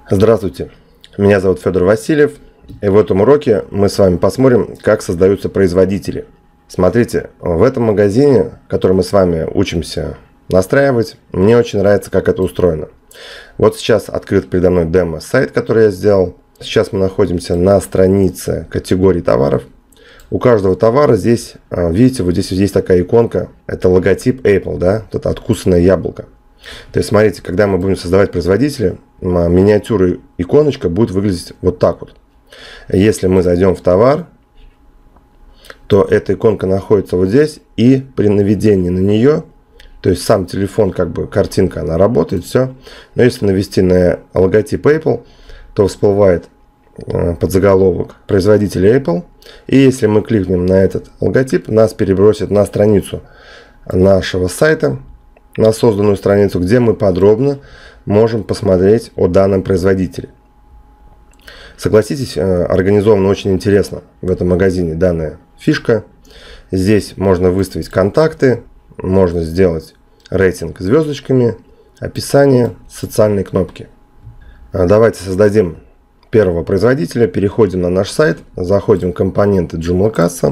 Здравствуйте, меня зовут Федор Васильев, и в этом уроке мы с вами посмотрим, как создаются производители. Смотрите, в этом магазине, который мы с вами учимся настраивать, мне очень нравится, как это устроено. Вот сейчас открыт передо мной демо-сайт, который я сделал. Сейчас мы находимся на странице категории товаров. У каждого товара здесь, видите, вот здесь есть такая иконка, это логотип Apple, да, вот это откусанное яблоко. То есть, смотрите, когда мы будем создавать производители, миниатюра иконочка будет выглядеть вот так вот. Если мы зайдем в товар, то эта иконка находится вот здесь, и при наведении на нее, то есть сам телефон, как бы картинка, она работает, все. Но если навести на логотип Apple, то всплывает подзаголовок производителя Apple. И если мы кликнем на этот логотип, нас перебросит на страницу нашего сайта, на созданную страницу, где мы подробно можем посмотреть о данном производителе. Согласитесь, организовано очень интересно в этом магазине данная фишка. Здесь можно выставить контакты, можно сделать рейтинг звездочками, описание, социальные кнопки. Давайте создадим первого производителя, переходим на наш сайт, заходим в компоненты Joomla касса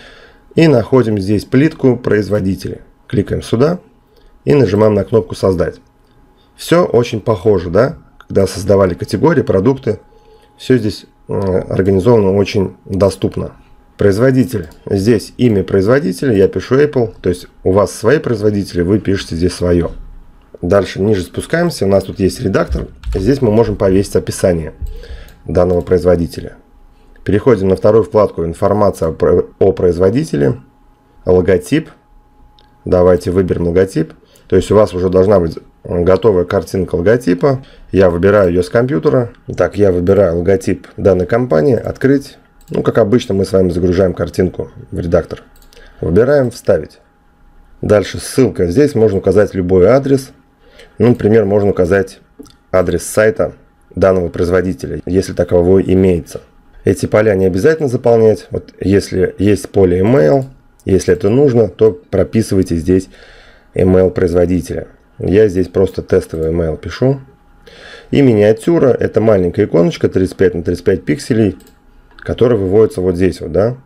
и находим здесь плитку производителя. Кликаем сюда и нажимаем на кнопку «Создать». Все очень похоже, да? Когда создавали категории, продукты, все здесь организовано очень доступно. Производитель. Здесь имя производителя, я пишу Apple, то есть у вас свои производители, вы пишете здесь свое. Дальше ниже спускаемся, у нас тут есть редактор, здесь мы можем повесить описание данного производителя. Переходим на вторую вкладку «Информация о производителе», логотип. Давайте выберем логотип. То есть у вас уже должна быть готовая картинка логотипа. Я выбираю ее с компьютера. Так, я выбираю логотип данной компании. Открыть. Ну, как обычно, мы с вами загружаем картинку в редактор. Выбираем «Вставить». Дальше ссылка. Здесь можно указать любой адрес. Ну, например, можно указать адрес сайта данного производителя, если таковой имеется. Эти поля не обязательно заполнять. Вот если есть поле email, если это нужно, то прописывайте здесь email производителя. Я здесь просто тестовый email пишу. И миниатюра — это маленькая иконочка 35 на 35 пикселей, которая выводится вот здесь вот, да.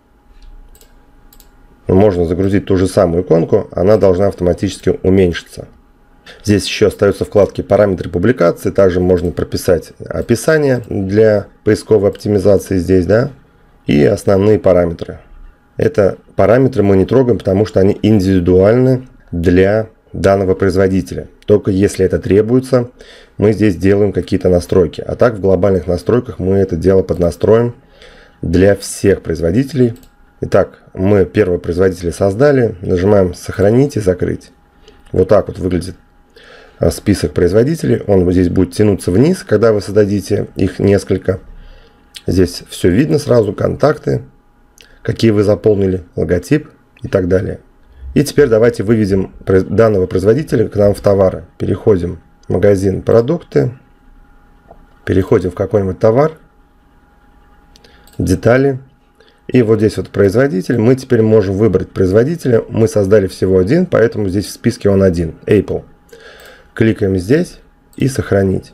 Можно загрузить ту же самую иконку, она должна автоматически уменьшиться. Здесь еще остаются вкладки «Параметры публикации», также можно прописать описание для поисковой оптимизации здесь, да, и основные параметры. Это параметры мы не трогаем, потому что они индивидуальны для данного производителя. Только если это требуется, мы здесь делаем какие-то настройки. А так в глобальных настройках мы это дело поднастроим для всех производителей. Итак, мы первого производителя создали, нажимаем «Сохранить» и «Закрыть». Вот так вот выглядит список производителей. Он вот здесь будет тянуться вниз, когда вы создадите их несколько. Здесь все видно сразу, контакты, какие вы заполнили, логотип и так далее. И теперь давайте выведем данного производителя к нам в товары. Переходим в магазин «Продукты», переходим в какой-нибудь товар, «Детали». И вот здесь вот производитель. Мы теперь можем выбрать производителя. Мы создали всего один, поэтому здесь в списке он один, Apple. Кликаем здесь и «Сохранить».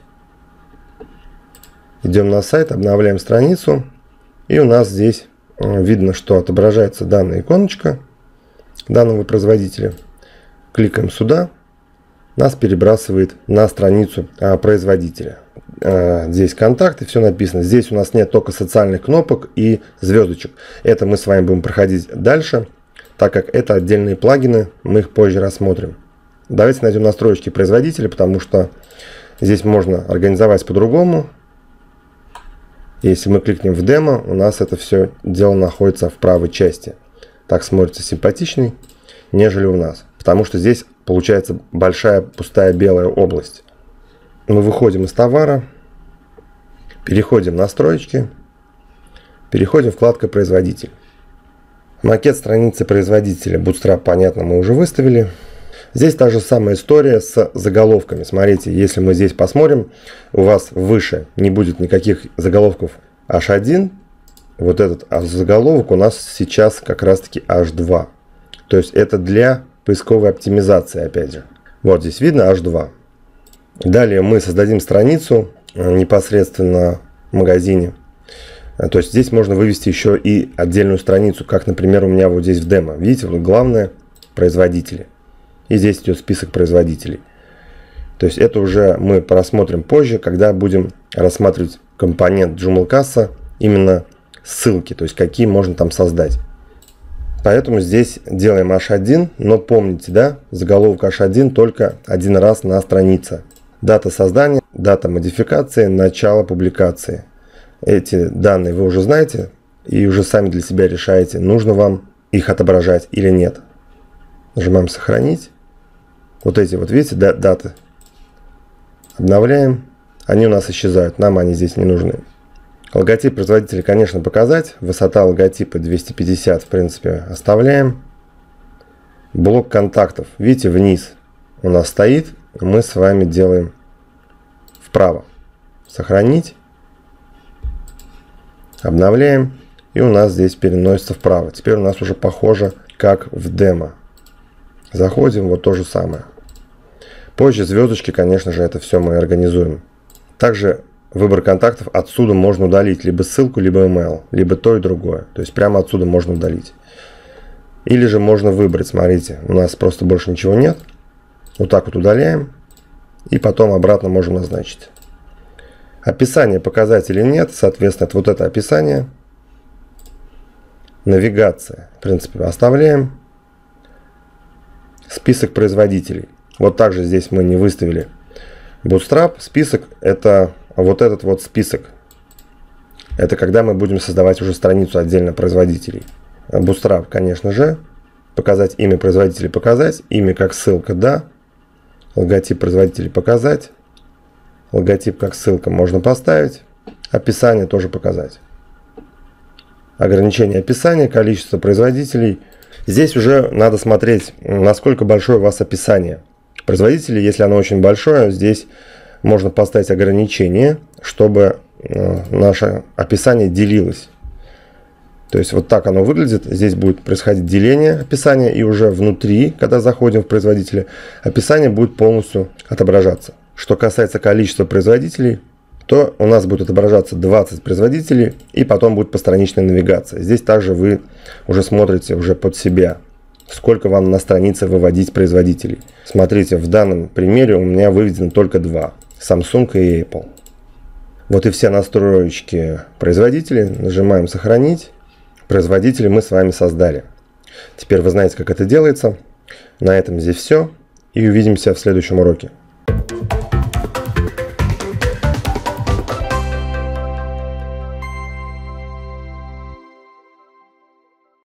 Идем на сайт, обновляем страницу. И у нас здесь видно, что отображается данная иконочка данного производителя. Кликаем сюда. Нас перебрасывает на страницу производителя. Здесь контакты, все написано. Здесь у нас нет только социальных кнопок и звездочек. Это мы с вами будем проходить дальше, так как это отдельные плагины, мы их позже рассмотрим. Давайте найдем настройки производителя, потому что здесь можно организовать по-другому. Если мы кликнем в демо, у нас это все дело находится в правой части. Так смотрится симпатичней, нежели у нас. Потому что здесь получается большая пустая белая область. Мы выходим из товара, переходим в настройки, переходим в вкладку «Производитель». Макет страницы производителя Bootstrap, понятно, мы уже выставили. Здесь та же самая история с заголовками. Смотрите, если мы здесь посмотрим, у вас выше не будет никаких заголовков H1. Вот этот заголовок у нас сейчас как раз таки H2. То есть это для поисковой оптимизации, опять же. Вот здесь видно H2. Далее мы создадим страницу непосредственно в магазине. То есть здесь можно вывести еще и отдельную страницу, как, например, у меня вот здесь в демо. Видите, вот главное – производители. И здесь идет список производителей. То есть это уже мы просмотрим позже, когда будем рассматривать компонент Joomla именно ссылки, то есть какие можно там создать. Поэтому здесь делаем H1, но помните, да, заголовок H1 только один раз на странице. Дата создания, дата модификации, начало публикации. Эти данные вы уже знаете и уже сами для себя решаете, нужно вам их отображать или нет. Нажимаем «Сохранить». Вот эти вот, видите, даты. Обновляем. Они у нас исчезают, нам они здесь не нужны. Логотип производителя, конечно, показать. Высота логотипа 250, в принципе, оставляем. Блок контактов, видите, вниз у нас стоит. Мы с вами делаем вправо. Сохранить. Обновляем. И у нас здесь переносится вправо. Теперь у нас уже похоже, как в демо. Заходим, вот то же самое. Позже звездочки, конечно же, это все мы организуем. Также выбор контактов отсюда можно удалить либо ссылку, либо email, либо то и другое. То есть прямо отсюда можно удалить. Или же можно выбрать, смотрите, у нас просто больше ничего нет. Вот так вот удаляем. И потом обратно можем назначить. Описание показать или нет, соответственно, это вот это описание. Навигация, в принципе, оставляем. Список производителей. Вот также здесь мы не выставили Bootstrap. Список – это вот этот вот список. Это когда мы будем создавать уже страницу отдельно производителей. Bootstrap, конечно же. Показать имя производителя, показать. Имя как ссылка, да. Логотип производителя показать. Логотип как ссылка можно поставить. Описание тоже показать. Ограничение описания, количество производителей. Здесь уже надо смотреть, насколько большое у вас описание. Производители, если оно очень большое, здесь можно поставить ограничение, чтобы наше описание делилось. То есть вот так оно выглядит. Здесь будет происходить деление описания, и уже внутри, когда заходим в производителя, описание будет полностью отображаться. Что касается количества производителей, то у нас будет отображаться 20 производителей, и потом будет постраничная навигация. Здесь также вы уже смотрите уже под себя, сколько вам на странице выводить производителей. Смотрите, в данном примере у меня выведено только 2. Samsung и Apple. Вот и все настроечки производителей. Нажимаем «Сохранить». Производители мы с вами создали. Теперь вы знаете, как это делается. На этом здесь все. И увидимся в следующем уроке.